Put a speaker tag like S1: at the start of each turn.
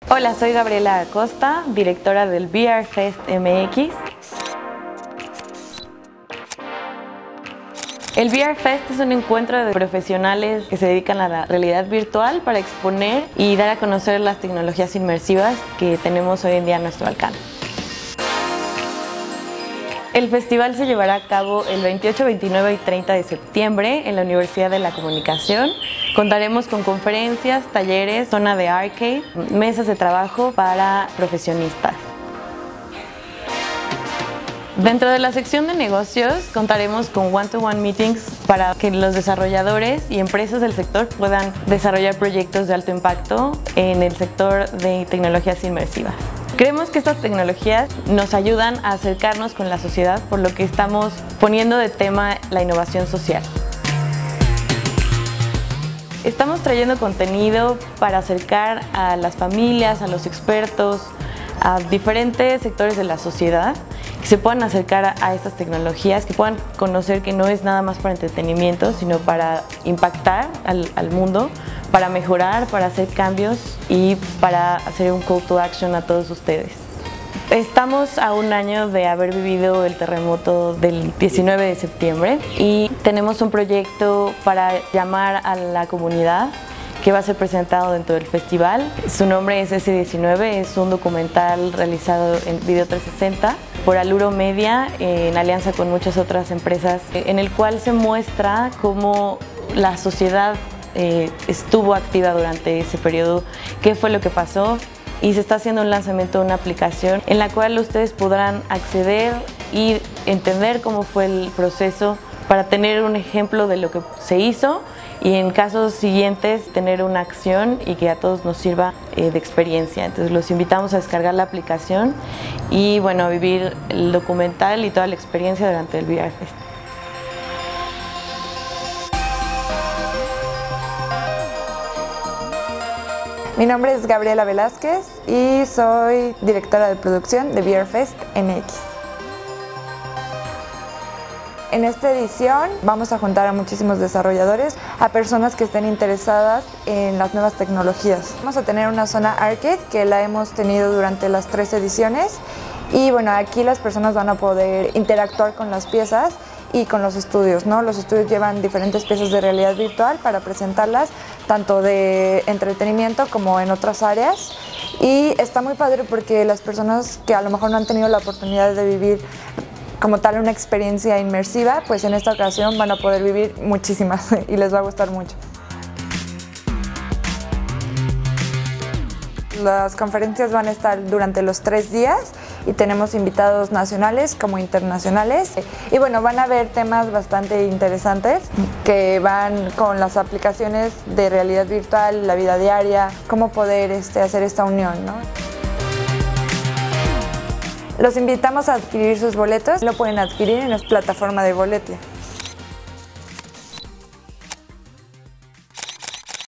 S1: Hola, soy Gabriela Acosta, directora del VR Fest MX. El VR Fest es un encuentro de profesionales que se dedican a la realidad virtual para exponer y dar a conocer las tecnologías inmersivas que tenemos hoy en día a nuestro alcance. El festival se llevará a cabo el 28, 29 y 30 de septiembre en la Universidad de la Comunicación. Contaremos con conferencias, talleres, zona de arcade, mesas de trabajo para profesionistas. Dentro de la sección de negocios contaremos con one-to-one meetings para que los desarrolladores y empresas del sector puedan desarrollar proyectos de alto impacto en el sector de tecnologías inmersivas. Creemos que estas tecnologías nos ayudan a acercarnos con la sociedad, por lo que estamos poniendo de tema la innovación social. Estamos trayendo contenido para acercar a las familias, a los expertos, a diferentes sectores de la sociedad, que se puedan acercar a estas tecnologías, que puedan conocer que no es nada más para entretenimiento, sino para impactar al mundo, para mejorar, para hacer cambios y para hacer un call to action a todos ustedes. Estamos a un año de haber vivido el terremoto del 19 de septiembre y tenemos un proyecto para llamar a la comunidad que va a ser presentado dentro del festival. Su nombre es S19, es un documental realizado en Video 360 por Aluro Media en alianza con muchas otras empresas, en el cual se muestra cómo la sociedad estuvo activa durante ese periodo, qué fue lo que pasó, y se está haciendo un lanzamiento de una aplicación en la cual ustedes podrán acceder y entender cómo fue el proceso para tener un ejemplo de lo que se hizo y en casos siguientes tener una acción y que a todos nos sirva de experiencia. Entonces los invitamos a descargar la aplicación y bueno, a vivir el documental y toda la experiencia durante el VR Fest.
S2: Mi nombre es Gabriela Velázquez y soy directora de producción de VR Fest MX. En esta edición vamos a juntar a muchísimos desarrolladores, a personas que estén interesadas en las nuevas tecnologías. Vamos a tener una zona arcade que la hemos tenido durante las 3 ediciones y bueno, aquí las personas van a poder interactuar con las piezas y con los estudios, ¿no? Los estudios llevan diferentes piezas de realidad virtual para presentarlas tanto de entretenimiento como en otras áreas, y está muy padre porque las personas que a lo mejor no han tenido la oportunidad de vivir como tal una experiencia inmersiva, pues en esta ocasión van a poder vivir muchísimas y les va a gustar mucho. Las conferencias van a estar durante los 3 días y tenemos invitados nacionales como internacionales. Y bueno, van a ver temas bastante interesantes que van con las aplicaciones de realidad virtual, la vida diaria, cómo poder hacer esta unión, ¿no? Los invitamos a adquirir sus boletos. Lo pueden adquirir en la plataforma de Boletia.